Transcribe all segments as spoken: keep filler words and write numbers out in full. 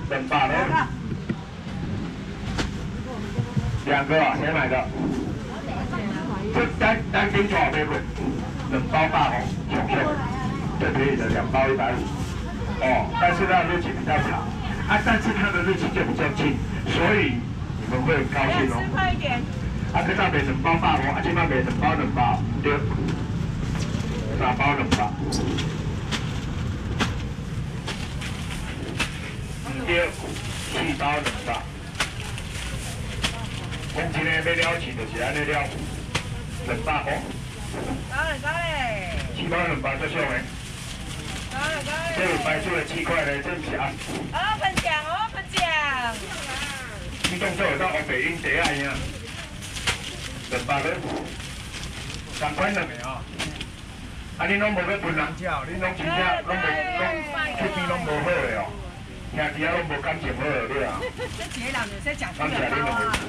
两百了。两个啊，谁买的？这单单斤多少杯贵？两包大红，熊熊，最便宜的两包一百五。哦，但是它的日期比较长，啊，但是它的日期就比较近，所以你们会很高兴哦。 快一点。 啊，这上卖两包大红，啊，这卖卖两包两包，对，三包两包。对，四包两包。讲真诶，要了钱就是安尼了，两百块。 高嘞高嘞。 四包两包最少诶。 高嘞高嘞。 这有白出的七块嘞，这不是啊。 哦，分奖哦，分奖。 你当做有到黑白音茶啊样，两百块，三块两个哦。啊，你拢无要分人照，你拢真正拢无拢出边拢无好诶哦，兄弟啊拢无感情好诶，你啊。 这几个人就说讲出感谢你了啊。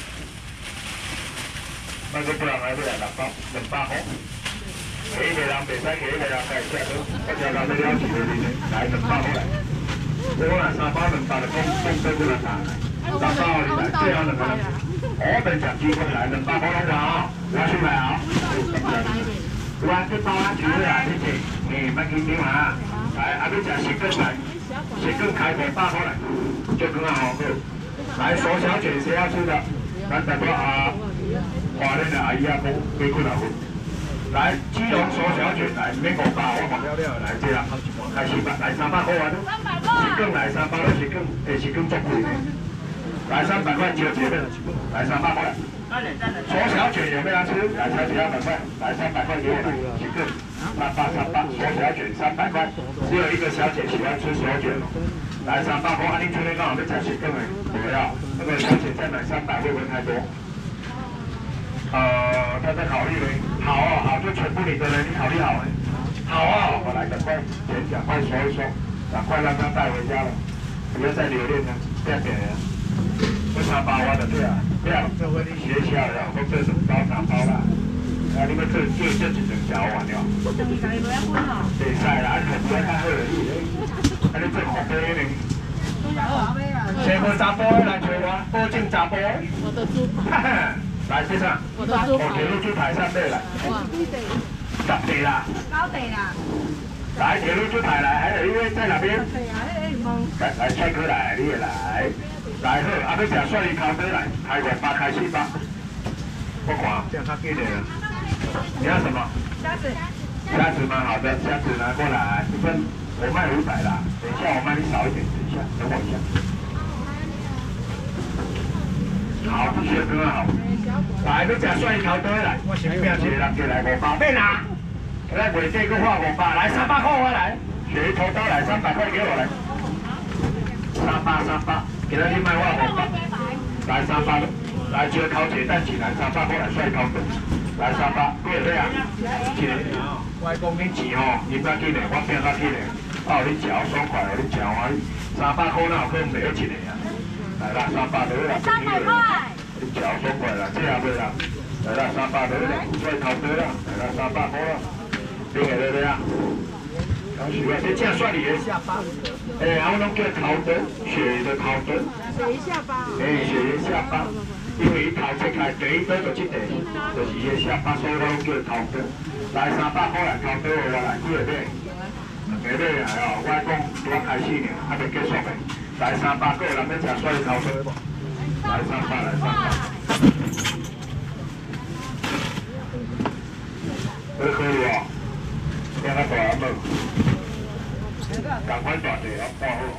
那个不然来不了两包两百块，给一个人袂使给一个人介绍到，我只人要了钱的你来两百块来，我来三包两百就讲讲对不来打，三包你来最好两个人，我等奖机会来两百块来啊，拿出来啊，有啊，这包啊，全部来谢谢，诶，别紧张啊，来啊，你食雪糕来，雪糕开五百块来，就更好喝，来手小卷谁要吃的？咱大哥啊。华人的阿姨啊，几几几啊份？来，基隆手小卷来，免五百，我忘了了，来这样，开始吧，来三百块啊！ 三百块。 是更来三百，是更，诶是更足贵的。来三百块九折的，来三百块。手小卷有没有要吃？来才几百块，来三百块给我来，是更三百三百，手小卷三百块，只有一个小姐喜欢吃手卷哦。来三百块，阿你今天刚好在吃是更诶，不要，那个小姐再买三百会不会太多？呃，他在考虑呢。好啊，好，就全部你的人，你考虑好了。好啊，我来赶快钱赶快收一收，赶快让他带回家了，不要再留恋了，不要给人。为啥包我的对啊？对啊，这回你学校了，我这是包三包啦。啊，你们这就这几层条完了。对晒啦，肯定较好而已。啊，你这好多呢。谁会查甫来找我？保证查甫。我的猪。哈哈。来，先生，我铁路珠台上面来，十地啦， 高地啦， 来铁路珠台来，还有一位在哪边？来来，帅哥来，你也来，来好，啊，要食蒜鱼烤鸡来，开五百开四百，我看这样较紧的。你要什么？ 虾子。 虾子吗？好的，虾子拿过来，一份我卖五百啦，等一下我卖你少一点，等一下，等我一下。好，谢谢哥好。来，你食蒜鱼烤鸡来，我身边一个人过来五百，免啦。来卖这个花五百，来三百块我来。鳕鱼头刀来三百块给我来。三百三百，给他去卖花五百。来三百，来这个烤鸡蛋起来三百块来蒜鱼烤鸡，来三百，几个啊？一个。我讲你钱吼，你不要紧的，我拼较紧的。哦，你食爽快哦，你食欢喜。三百块哪有可能卖一个啊？来啦，三百多啦， 三百块。 你脚爽快啦，这也袂啦。来啦，三百多啦，再头多啦，来啦，三百块啦。你下来啦。有时啊，这正算你的下巴。诶，我拢叫头灯，鳕鱼的头灯。 鳕鱼下巴。 诶，鳕鱼下巴，因为伊头切开第一刀就这地，就是伊的下巴，所以我拢叫头灯。来三百块来，头灯我来几个买？两个买来哦，我讲拄啊开始呢，还袂结束的。来三百个，人要食蒜头汤无？来三百，来三百。可以可以哦，听他大阿妹，赶快大地哦，看好。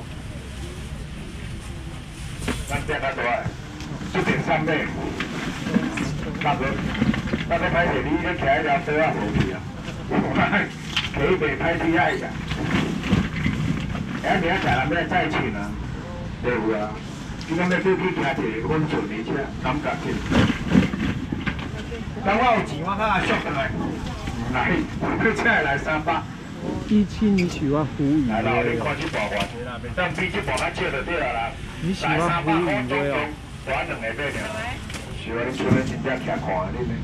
咱听他大个，这边三百，大哥，大哥歹势，你咧徛迄条车啊无去啊？企袂歹睇爱个。哎，明仔载人要再请啊，对有啊。今仔要去去行一个温泉的车，感觉去。等我有钱，我较爱续来。来，这车来三百。 一七你喜欢湖鱼来啦，你味看这大花车啦，袂当比这大较少就对了啦。 你喜欢湖鱼味哦？ 我两个买尔。是啊，你厝咧真正徛看你呢。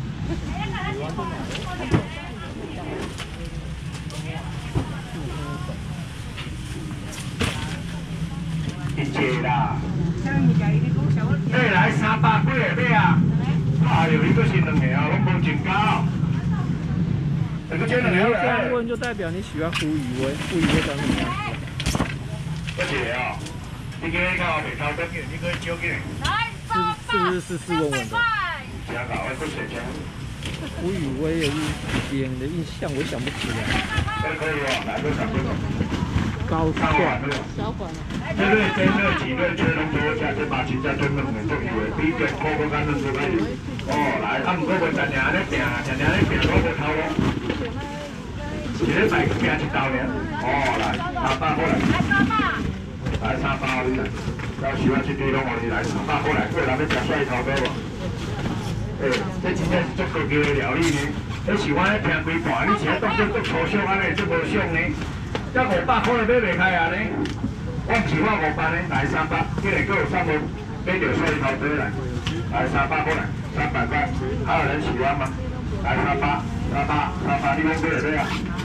一节啦。对，来三百几个尾啊！哎呦，伊个是两个啊，拢无真高。这个真两个这样问就代表你喜欢胡宇威，胡宇威长什么样子？ 而且哦，你个看后面头灯嘅，你可以照起来。 是是不是是斯文文的？ 真好，我都写真。 胡宇威有一给人的印象，我想不起来。 这可以哦，来个三分钟。 高看完了。小管了。这个这个几个吹龙多加这把钱加真两个，就以为比这个个干两个来。哦，来，他们个个常常咧拼，常常咧拼，个个头哦。一日卖拼一刀呢。哦，来，三百过来。来三百你来。要喜欢去地龙我你来三百过来，过来要吃蒜头对不？诶，这真正是足高级的料理呢。你喜欢咧拼规盘，你现在当作足粗俗安尼，足无爽呢。这五百块都买袂开啊呢。我唔是我五百呢，来三百，今日各有三分，买着蒜头回来，来三百过来，三百块，还有人喜欢吗？来三百，三百，三百，你讲买来买啊？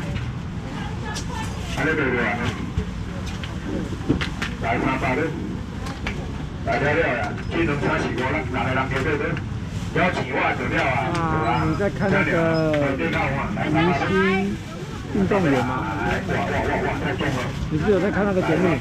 还咧买袂啊？来三百咧，来了了呀，这两餐是五六六个人加买买。要钱我就了啊！ 啊，你在看那个明星运动员吗？你是有在看那个节目？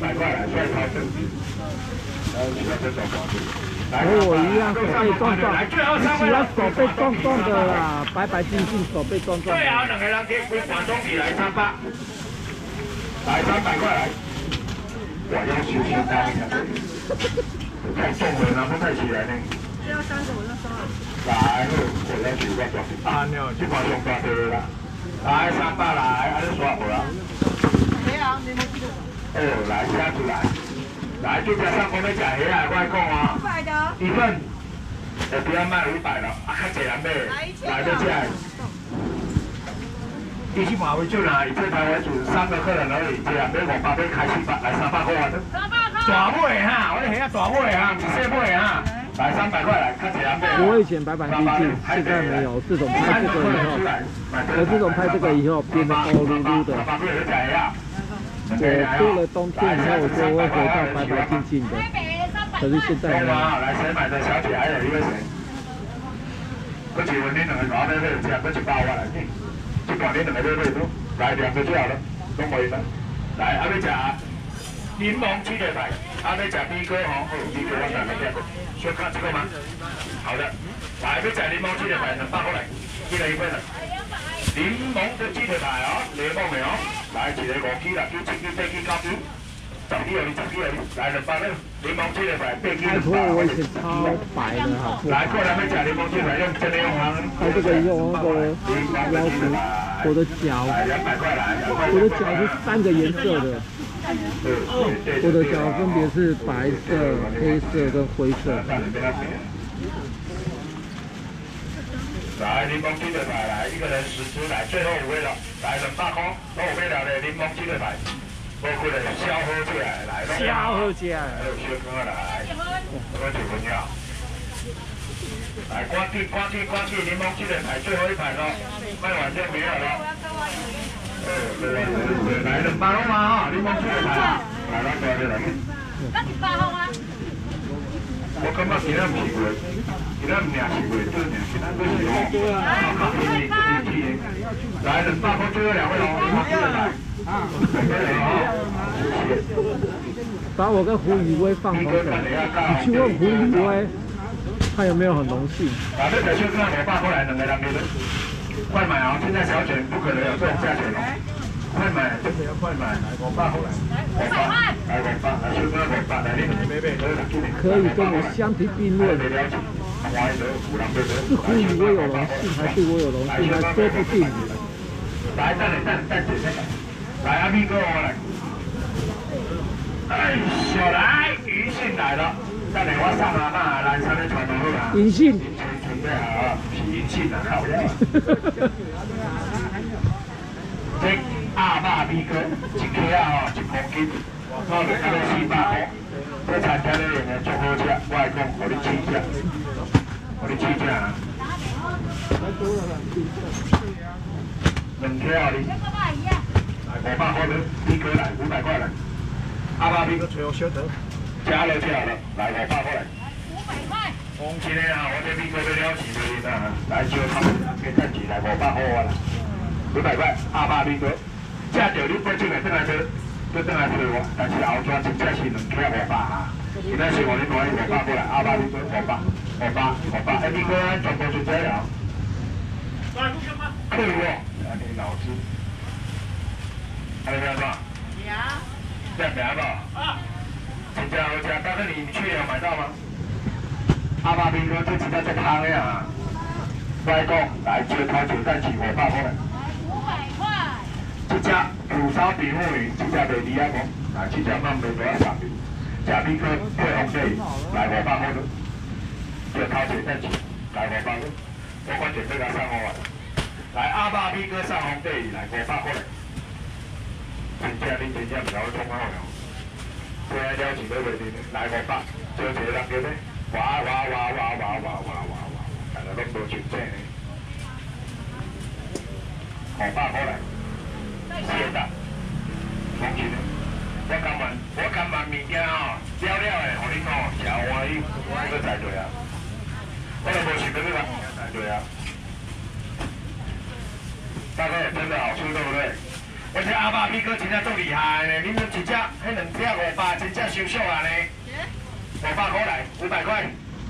和我一样手背壮壮，你喜欢手背壮壮的啦，白白净净，手背壮壮。 最后两个人给归管中起来三百，来三百块来。我要求先单一下，太重了，拿不太起来呢。要三个我就收了。来，我要求个表示单了，这款上大的啦。来三百来，安尼刷好啦。没有，没没记得。哦，来加出来，来就加上我们假虾啊，我讲啊。五百的。一份，我不要卖五百了，啊，较济人买，来就这样。一起马为就拿以这台为主，三个客人而已，这样买五百，买开七百，来三百块啊。三百块。大尾哈，我的虾大尾哈，不是小尾哈。来三百块来，看起来没有。 我以前白板经济，现在没有。自从拍这个以后，我自从拍这个以后，变得欧噜噜的。我过了冬天以后，我就会回到白白净净的。可是现在呢？ 来谁买的小姐还有一个谁？我请问你两个哪边会有这样？我一百万来你，这半年两个月会都来两个就好了，都可以了。来，阿要吃柠檬鸡腿排，阿要吃米哥吼，哦，米哥我哪个店？需要看这个吗？好的，来要吃柠檬鸡腿排，两百块来，一人一份了。柠檬的鸡腿排哦，柠檬的哦，来一个五支啦，九七支、八支、九支，十支二、十支二，来两百份。柠檬鸡腿排，八支拜托，我以前超白的，好不好？ 来，过来要吃柠檬鸡腿排，用真的用行。 拍这个以后，那个要求我的脚，我的脚是三个颜色的。我的脚分别是白色、黑色跟灰色。 来，柠檬鸡腿排来，一个人十只来，最后五位了，来两百块，都五位了的柠檬鸡腿排，包括了小好起来，来， 小好起来， 还有小哥来，我几分了。来，关闭，关闭，关闭，柠檬鸡腿排最后一盘了，卖完就没有了。对对对，来两百块嘛哈，柠檬鸡腿排，来，咱过来来。 那一百块啊？ 我感觉今仔唔是过，今仔唔命是过对命，今仔都是哦，靠靠天气天气的。来两百块最后两位哦，来， 把我跟胡宇威放同等，你去问胡宇威，他有没有很荣幸？ 把这个就看我爸过来两个人给的，快买哦！现在小卷不可能有这种价钱哦。快买，真的要快买！来，我爸后来，我爸，来我爸，来小哥我爸，来你们妹妹都来， 可以跟我相提并论。是胡宇威有荣幸，还是我有荣幸，还说不定。 来，等等等等等等，来阿明哥我来。哎，小来，银杏来了，等下我上阿妈来上面传到好啦。 银杏。 准备好，是银杏啊，靠呀。这阿爸米哥一克啊吼，一公斤，我靠，你看四百块。这餐厅里面的足好吃，我来讲，给你试一下，给你试一下啊。两克啊你。来五百块的米哥来，五百块来。阿爸米哥最后小得，这加了加了，来五百过来。 五百块。 讲真的啊，我这边过要了钱的啊，来招他们给赚钱来五百块啊啦，五百块阿爸边个，这着你本身来等来做，要等来做我，但是后转真正是两克五百啊。现在是我你攞五百過來，阿爸邊個五百，五百五百，一邊個全部就這樣。退喎，你老師，還有咩嘛？ 有。 這名吧？啊。真正好食，但是你去年有買到嗎？阿爸邊個這真正在湯的啊？來講，來招頭招蛋起五百過來。 五百塊。 這隻牛燒比目魚，這隻袂離啊講，啊這隻慢袂多三秒。食米糠配紅地，來五百塊咯。招頭招蛋起，來五百咯。我關鍵俾佢三五萬。來阿爸米糠上紅地，來五百過來。真正你真正唔有衝口了。這了錢都袂定，來五百，招一個人叫咩？哇哇哇哇哇哇哇哇哇！大家都冇全正嘅。五百過來，謝得，講錢咧。我今晚我今晚物件哦，了了的，互恁哦食歡喜，都在做啊。我都無想到你話在做啊。大哥真的好吃對不對？而且阿爸米糠真正足厲害呢，恁們一隻，迄兩隻五百，真正收俗啊呢。五百塊來，五百塊。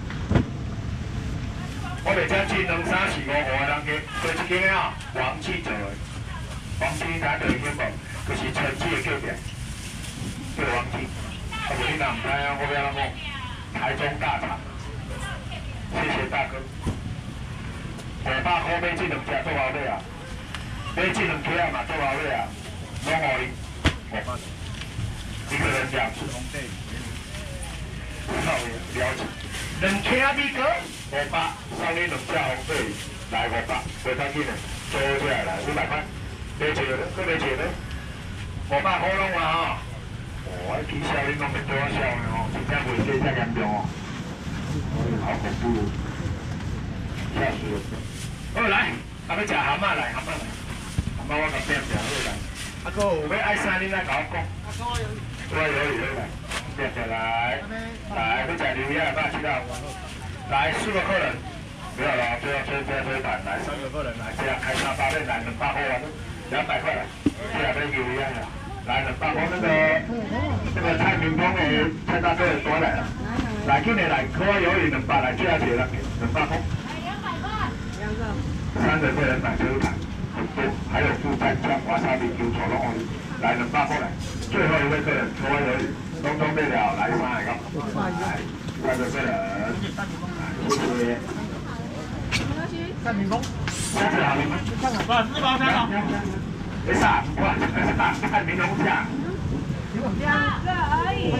我袂只進兩三四五五個人嘅，做一間啊，王記做的。王記知道伊曉無？就是陳記的叫名。叫王記，啊無你若唔知啊，我要怎講？台中大廠，謝謝大哥。五百塊買這兩隻做後尾啊，買這兩隻啊嘛做後尾啊，攏互你五百。一個人兩次紅地，好了解。兩隻米糠五百，送你兩隻紅地，來五百，袂當緊的，做起來來五百塊，買一個咧，佫買一個咧，五百塊攏啊吼。哦，迄起笑你拢袂多笑的哦，真正袂計遮嚴重哦，好恐怖哦，嚇死我！好來，啊要食蛤蟆來，蛤蟆來，蛤蟆我甲點點好來，啊佫有要愛啥你來甲我講，我有有來，點點來，來要食牛鴨肉知道，來四個客人，不要了，不要吹吹吹板，來三個客人來，這樣開沙發面來兩百塊完，兩百塊來，這樣要牛鴨呀。來兩百塊那個那個蔡明峰的蔡大哥過來了，來今年來可有兩百來，這樣子了，兩百塊。兩百塊。兩個。三個客人買這一盤，很多，還有副菜醬、瓦沙比、油炒攏可以。來兩百塊來，最後一位客人可有東東備了，來三個，來三個客人，謝謝。蔡明峰。謝謝蔡明峰。不，四包三包。没啥，我是大看明龙虾， 两个而已。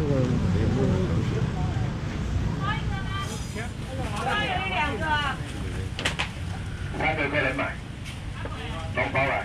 还有一两个。 三个客人买，龙包来，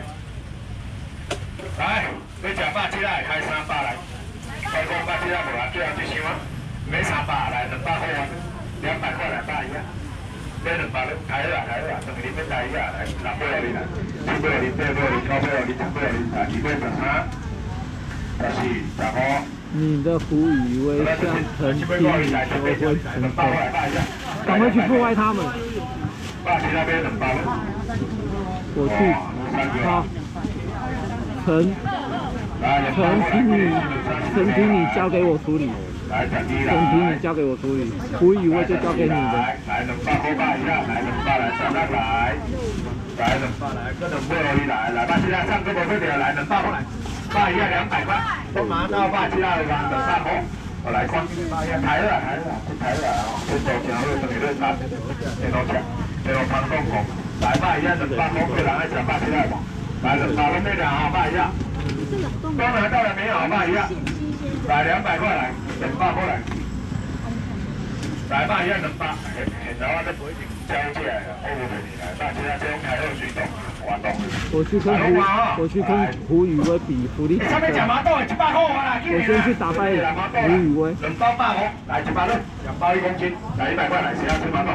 来，你吃百七来，开三百来，开讲百七来无啦，最后一箱啊，买三百来，两百块啊，两百块来百一啊。買兩百了，睇啦睇啦，兩個零蚊睇呀，來六八零啦，七八零、八八零、九八零、十八零、十二八十三、十四、十五。你的胡宇威向陳經理求婚成功，趕快去破壞他們。我去，好，陳陳經理，陳經理交給我處理。整體你交給我處理，胡宇威就交給你的。來，來兩百塊八一下，來兩百來三百來，來兩百來，個兩百可以來，來八七啦，上個寶貝的來兩百塊來，八一下兩百塊，我馬上八七啦，來兩百塊，我來關八一下，抬啦抬啦，抬啦哦，先做前後等於兩三，先攞錢，先攞盤公公，來八一下兩百塊，個人愛食八七啦，來兩百塊沒兩毫八一下，剛拿到了沒有八一下。來兩百塊來，兩百塊來，來吧，一兩百，然後我都不會交接，我唔俾你來，但係這種開二水凍，活動。我去跟胡，我去跟胡宇威比福利。上面講麻豆，一百塊啦，我先去打敗胡宇威。兩包百塊，來一百六，兩包一公斤，來一百塊來，誰要吃麻豆？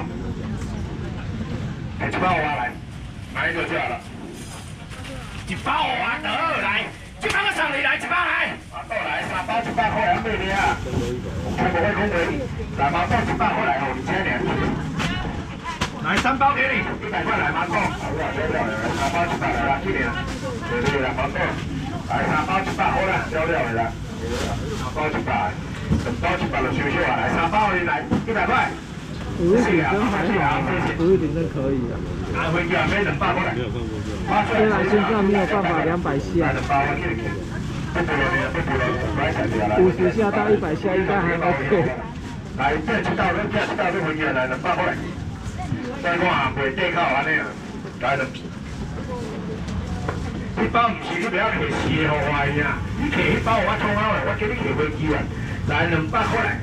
一包我來，買一個就好了。一包我得來。一百個上嚟來，一百來，麻豆來，三包一百塊兩百二啊！ 全部会空给你。来麻豆一百块来哦，你千年。来三包给你，一百块来麻豆。好啦，了了来三包一百来啦，去年。对对来麻豆，来三包一百好啦，了了啦。三包一百，两包一百就少少啊，来三包你来一百块。 五日顶针还好，五日顶针可以啊。 拿回家买两百过来。 虽然现在没有办法两百下，五十下到一百下应该还 OK。 来，这知道了，这知道了，回家来两百过来。再看下袂地靠安尼啊，来两。迄包唔是你不要摕四个互我呀，你摕迄包我创好诶，我叫你摕飞机啊。来两百过来。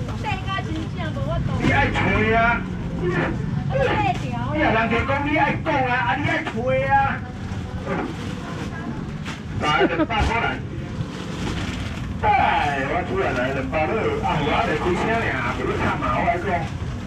你爱吹啊！你啊，人家讲你爱讲啊，啊你爱吹啊！来两百过来。哎，我出来来两百了，啊我还得开声尔，不是看嘛，我来讲。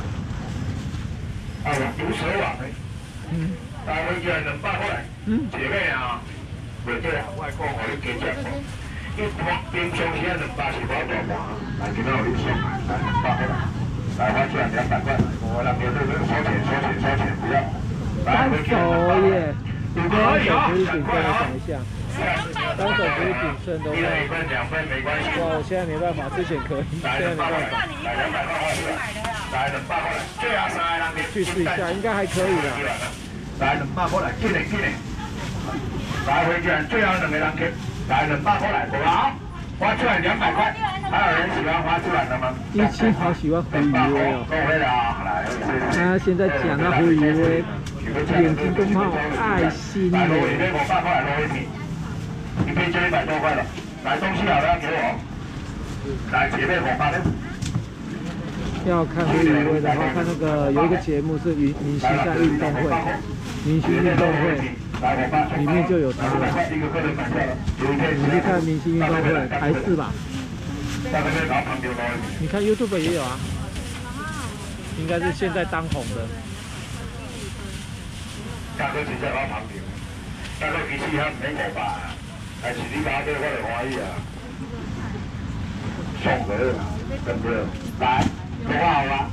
啊，有手网诶。嗯。来回家两百过来。嗯。姐妹啊，袂对啊，我来讲，互你加食看。一般平常时两百是我大盘，来今仔互你送来，来两百过来。来，我出来两百块，我让别人收钱收钱收钱，不要。 单手耶，你跟单手不是谨慎的想一下，单手不是谨慎的话， 一分两分没关系。 哇，我现在没办法，之前可以，现在没办法。 来两百块花出来，来两百块来，最后三个人去试一下，应该还可以的。 来两百块来，进来进来。来回去，最后两个人去，来两百块来，好不好？花出来两百块，还有人喜欢花出来的吗？ 一七好喜欢胡宇威哦。他现在讲到胡宇威，眼睛都冒爱心耶。 来，罗宇威，我八块，罗宇威，一杯就一百多块了。来，东西好了要给我。来，姐妹我八的。 要看胡宇威的话，看那个有一个节目是明明星在运动会，明星运动会。里面就有他了。你去看明星运动会，台视吧。你看 YouTube 也有啊。应该是现在当红的。 大哥真正我旁边，大哥其实还唔免五百，但是你打给我就欢喜啊。送过啦，对不对？来，多好啊！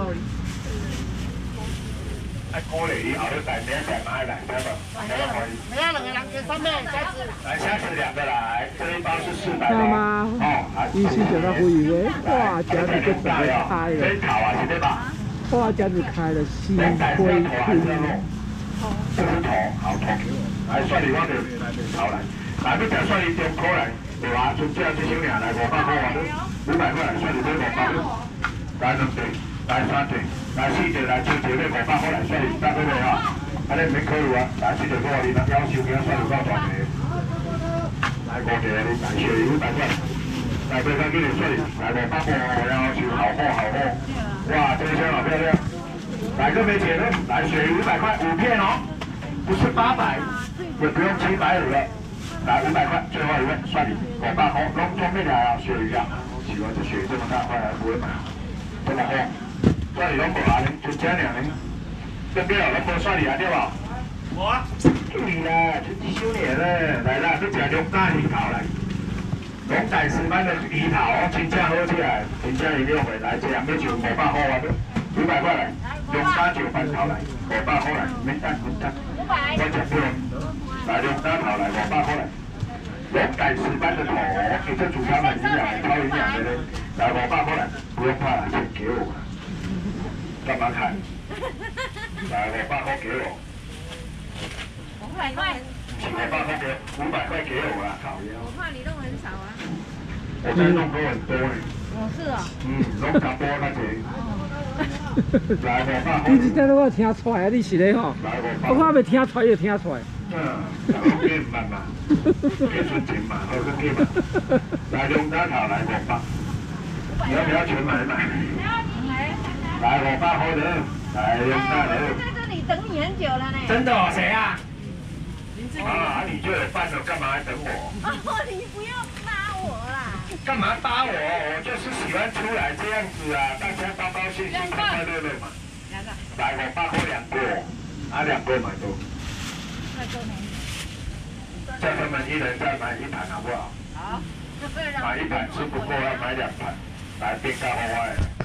哎，过嚟以后都带名带买来，对吧？没有，没有两个人给上面下次。来，下次两个来，这一包是四百多。哦， 一七九到胡宇威，哇，夹子就整个开了。 真炒啊，是对吧？ 哇，夹子开了，心灰意冷。 这是头，好头。来，蒜泥我就炒来，来要吃蒜泥中口来，对吧？就这样子少俩来五百块啊，五百块来蒜泥买五百。来两对，来三对。来四隻來超條咧，五百塊嚟，所以唔得俾你啊！啊你唔免考慮啊！來四隻嗰個你要求嘅所以包裝嘅，來五隻你大鱈魚大塊，來俾翻幾條出嚟，來五百個要求好貨好貨，哇！這個香好漂亮！來個沒錢的，來鱈魚五百塊五片哦，不是八百，也不用七百五了，來五百塊，最後一位算你五百塊，龍裝咩來啊？鱈魚啊！喜歡這鱈魚這麼大塊還不會買，這麼厚。蒜泥拢无啊，就这样呢。对不对？拢无蒜泥啊，对吧？无啊。对啦，就几少年了，来啦，去食龙大鱼头来。龙大石斑的鱼头，真正好吃啊，真正一定会来这样，要就五百块啊，五百块来。龙大石斑头来，五百块来，免等免等。五百。我食不了。来龙大头来，五百块来。龙大石斑的头，其实煮汤很营养，超营养的嘞。来五百块来，不用怕了，钱给我。干嘛看？来，我八块给我。 五百块。 五百块给，五百块给我啦，讨厌。 我怕你弄很少啊。 我在弄多很多呢。 哦，是哦。 嗯，弄较多较济。来，我八块。 你这都我听出来啊，你是咧吼？我怕未听出来就听出来。 嗯，我给唔慢嘛，给存钱嘛，好个给嘛。来，用大头来五百。你要不要全买买？来，我八块的，来用大头。 在这里等你很久了呢。 真的哦？谁啊？啊，你就有饭了，干嘛还等我？ 哦，你不要拉我啦！ 干嘛搭我？我就是喜欢出来这样子啊，大家高高兴兴、快快乐乐嘛。 两个。 来，我八块两个，啊，两个买多。 那够没？ 叫他们一人再买一盘好不好？ 好。 买一盘吃不够，要买两盘。 来变较好诶。